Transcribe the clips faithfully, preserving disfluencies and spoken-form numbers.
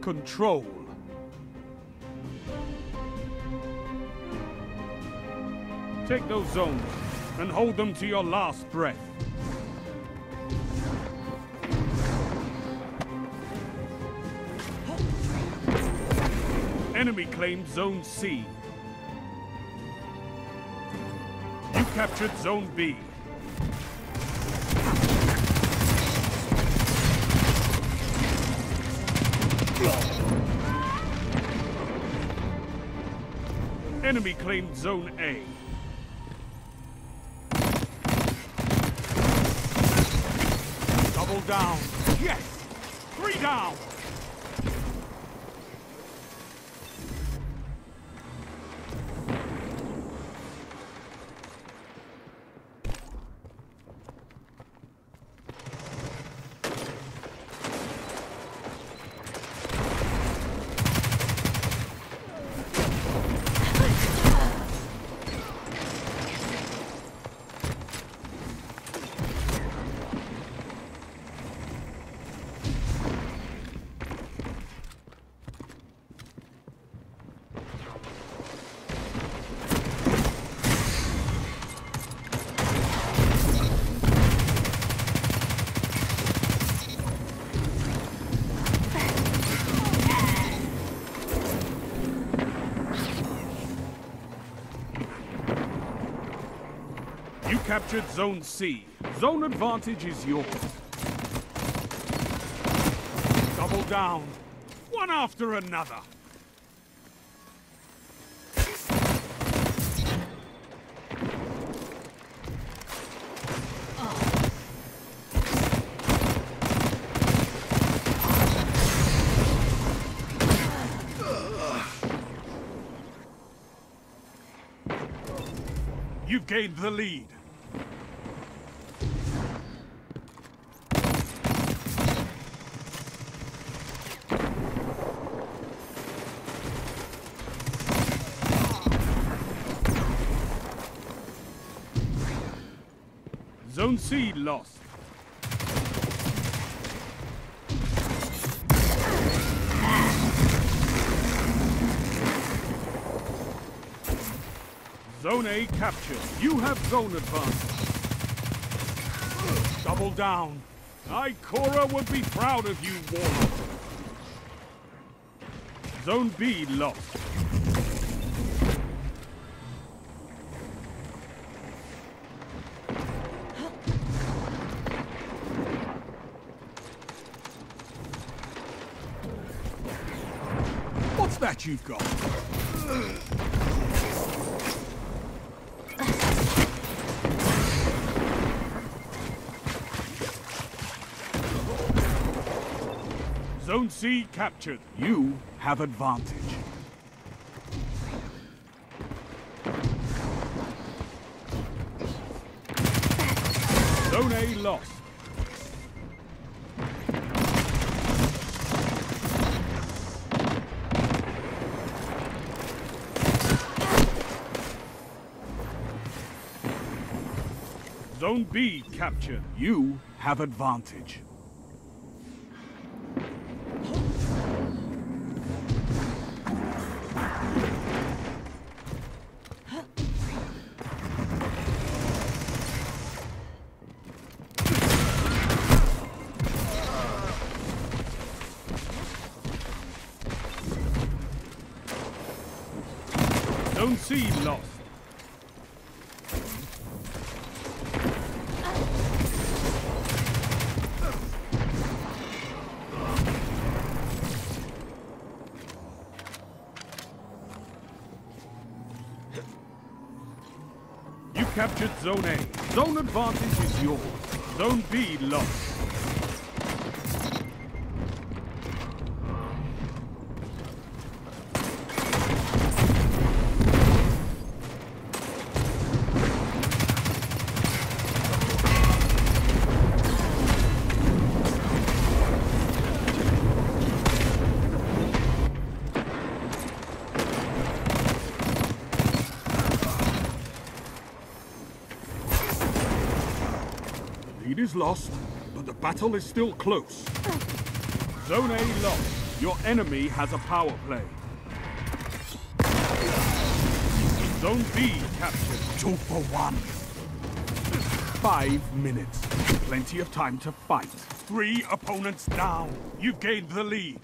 control. Take those zones and hold them to your last breath. Enemy claimed Zone C. You captured Zone B. Enemy claimed Zone A. Double down. Yes! Three down! You captured Zone C. Zone advantage is yours. Double down. One after another. You've gained the lead. Zone C lost. Zone A captured. You have zone advantage. Double down. Ikora would be proud of you, Warlock. Zone B lost. What's that you've got? Zone C captured. You have advantage. Zone A lost. Zone B captured. You have advantage. Zone C lost. You captured Zone A. Zone advantage is yours. Zone B lost. Lead is lost, but the battle is still close. Zone A lost. Your enemy has a power play. Zone B captured. Two for one. Five minutes. Plenty of time to fight. Three opponents down. You've gained the lead.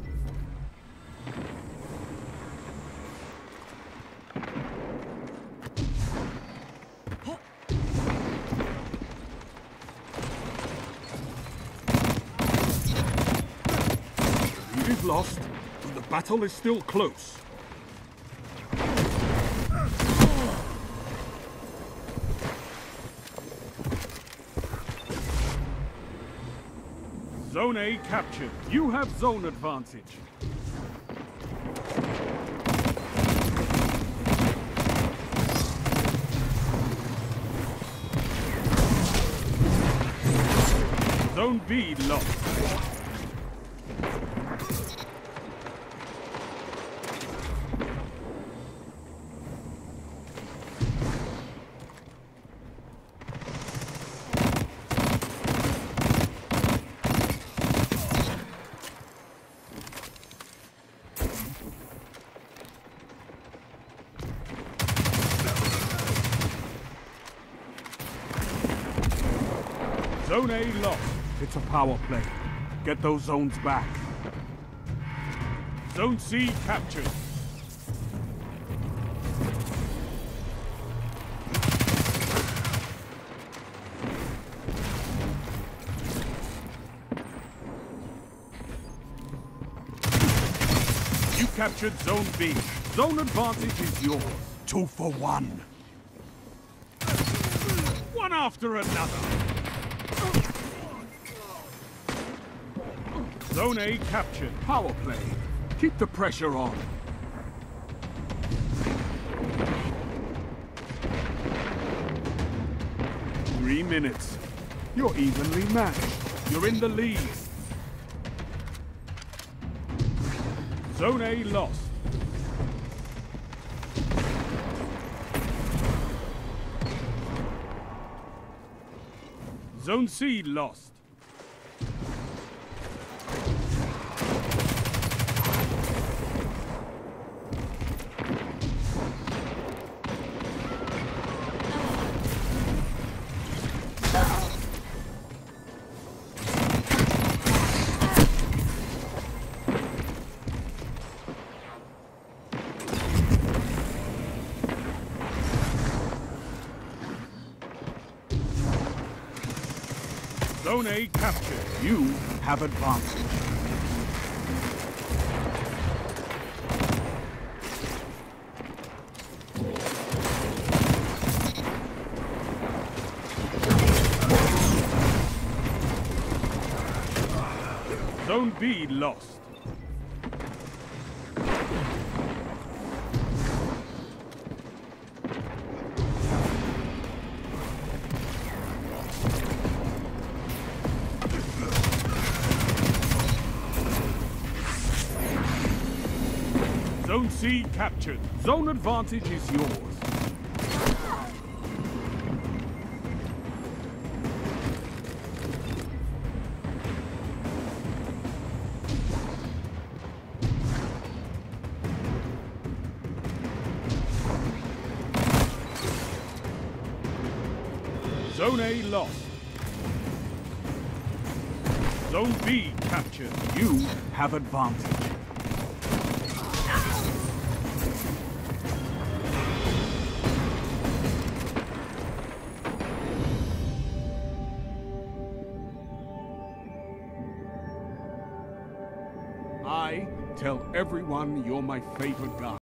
The lead is lost, and the battle is still close. Zone A captured. You have zone advantage. Zone B lost. Zone A lost. It's a power play. Get those zones back. Zone C captured. You captured Zone B. Zone advantage is yours. Two for one. One after another. Zone A captured. Power play. Keep the pressure on. Three minutes. You're evenly matched. You're in the lead. Zone A lost. Zone C lost. Zone A captured. You have advantage. Zone B lost. Zone C captured. Zone advantage is yours. Zone A lost. Zone B captured. You have advantage. I tell everyone you're my favorite guy.